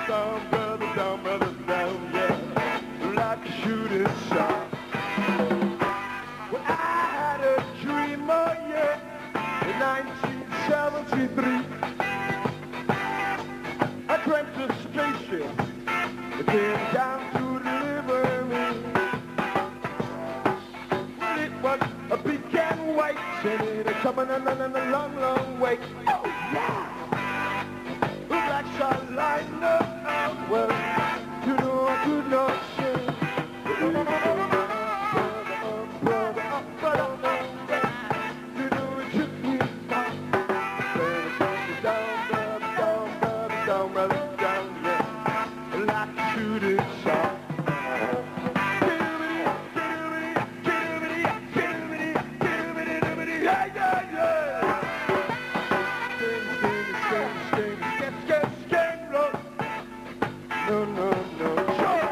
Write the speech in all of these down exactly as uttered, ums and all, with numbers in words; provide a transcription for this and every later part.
down, brother, down, brother, down, yeah, like a shooting star. Well, I had a dream, oh yeah, in nineteen seventy-three. I dreamt a spaceship that came down to deliver me. Well, it was a big and white, and it had come on a long, long way. Oh yeah! The black star lined up, well, you know I could not sing. Brother, oh, brother, oh, brother, you know it took me down. Down, brother, down, brother, down, brother, down, yeah, like a shooting star. Yeah, yeah, yeah. No, no, no. Sure.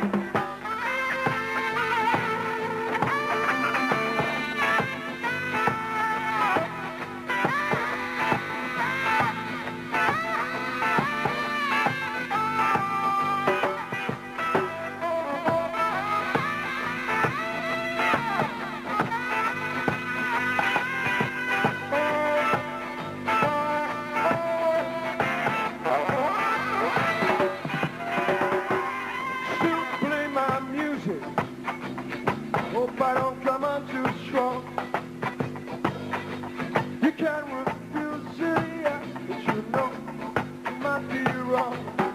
Hope I don't come on too strong. You can't refuse it, yeah, but you know you might be wrong.